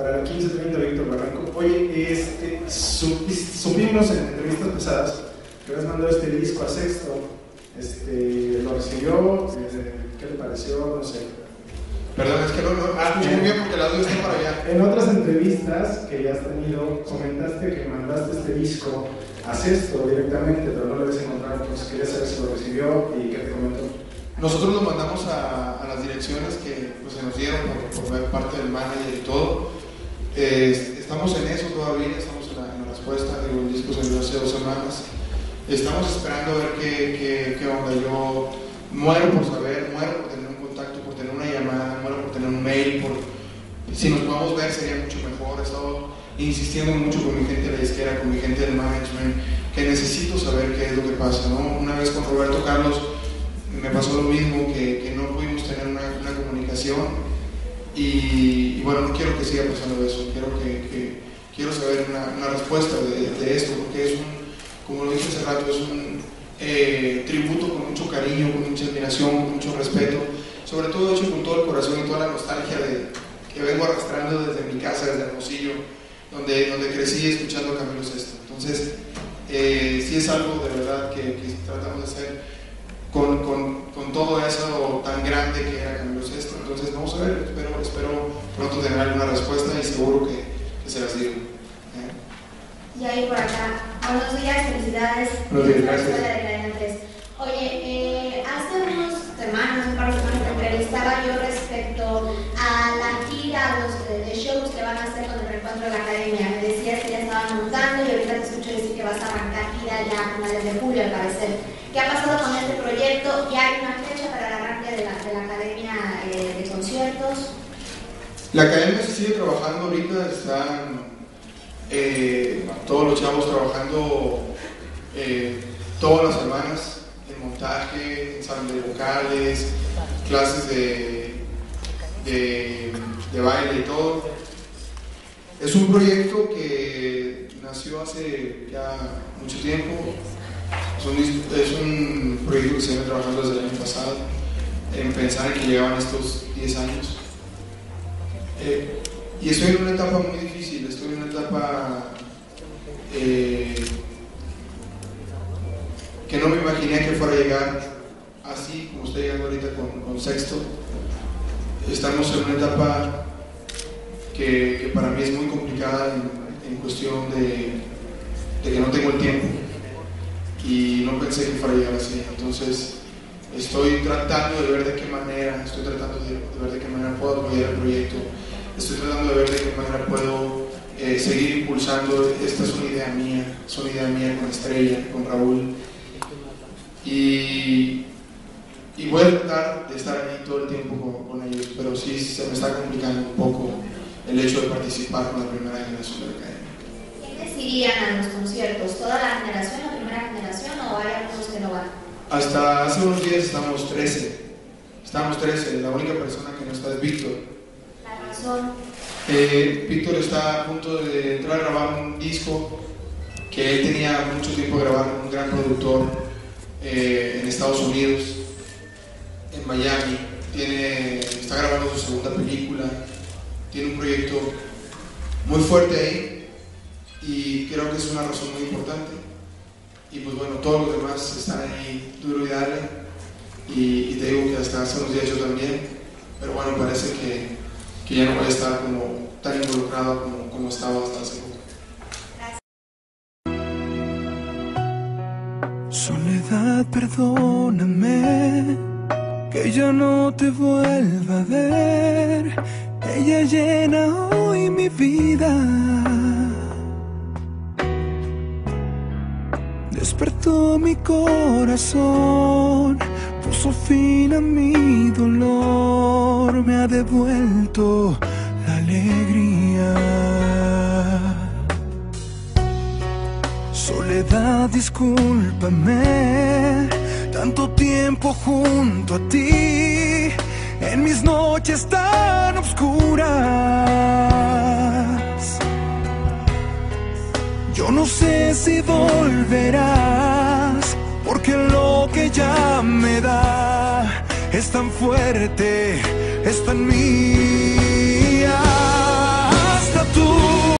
para el 1530 Víctor Barranco. Oye, supimos en entrevistas pasadas que habías mandado este disco a Sexto. ¿Lo recibió? ¿Qué le pareció? No sé. Perdón, es que no escuché muy bien porque el audio está para allá. En otras entrevistas que ya has tenido, comentaste que mandaste este disco a Sexto directamente, pero no lo habías encontrado, entonces quería saber si lo recibió y qué te comentó. Nosotros lo mandamos a las direcciones que pues, se nos dieron por parte del manager y todo. Estamos en eso todavía, estamos en la respuesta. El disco salió hace 2 semanas. Estamos esperando a ver qué onda. Yo muero por saber, muero por tener un contacto, por tener una llamada, muero por tener un mail, si nos podemos ver sería mucho mejor. He estado insistiendo mucho con mi gente de la disquera, con mi gente del management, que necesito saber qué es lo que pasa, ¿no? Una vez con Roberto Carlos me pasó lo mismo, que no pudimos tener una comunicación y bueno, no quiero que siga pasando eso. Quiero saber una respuesta de esto, porque es como lo dije hace rato, es un tributo con mucho cariño, con mucha admiración, con mucho respeto, sobre todo hecho con todo el corazón y toda la nostalgia que vengo arrastrando desde mi casa, desde Hermosillo, donde crecí escuchando a Camilo Sesto. Entonces, sí es algo de verdad que tratamos de hacer con todo eso tan grande que era Camilo Sesto. Entonces vamos a ver, espero pronto tener alguna respuesta y seguro que se las digo. Y ahí por acá, buenos días, felicidades. Buenos días, gracias. De Cadena 3. Oye, hace un par de semanas te entrevistaba yo respecto a la gira, de shows que van a hacer con el reencuentro de la academia. Me decías que ya estaban montando y ahorita te escucho decir que vas a arrancar gira ya a finales de julio, al parecer. ¿Qué ha pasado con este proyecto? ¿Ya hay una fecha para el arranque de la academia de conciertos? La academia se sigue trabajando ahorita, están todos los chavos trabajando todas las semanas en montaje, ensamble de vocales, clases de baile y todo. Es un proyecto que nació hace ya mucho tiempo. Es un proyecto que se viene trabajando desde el año pasado, en pensar en que llegaban estos 10 años. Y estoy en una etapa muy difícil, estoy en una etapa que no me imaginé que fuera a llegar así como estoy llegando ahorita con Sexto. Estamos en una etapa que para mí es muy complicada en cuestión de que no tengo el tiempo y no pensé que fuera a llegar así. Entonces estoy tratando de ver de qué manera, puedo apoyar el proyecto. Estoy tratando de ver de qué manera puedo seguir impulsando. Esta es una idea mía con Estrella, con Raúl. Y voy a tratar de estar ahí todo el tiempo con ellos, pero sí se me está complicando un poco el hecho de participar con la primera generación de la academia. ¿Quiénes irían a los conciertos? ¿Toda la generación, la primera generación, o hay algunos que no van? Hasta hace unos días estábamos 13. La única persona que no está es Víctor. La razón. Víctor está a punto de entrar a grabar un disco que él tenía mucho tiempo grabando, un gran productor en Estados Unidos, en Miami. Está grabando su segunda película, tiene un proyecto muy fuerte ahí y creo que es una razón muy importante. Y pues bueno, todos los demás están ahí duro y dale, y te digo que hasta hace unos días yo también, pero bueno, parece que ya no voy a estar como tan involucrado como estaba hasta hace poco. Soledad, perdóname que ya no te vuelva a ver. Ella llena hoy mi vida. Despertó mi corazón, puso fin a mi dolor, me ha devuelto la alegría. Soledad, discúlpame, tanto tiempo junto a ti, en mis noches tan oscuras. Yo no sé si volverás, porque lo que ya me da es tan fuerte, es tan mío.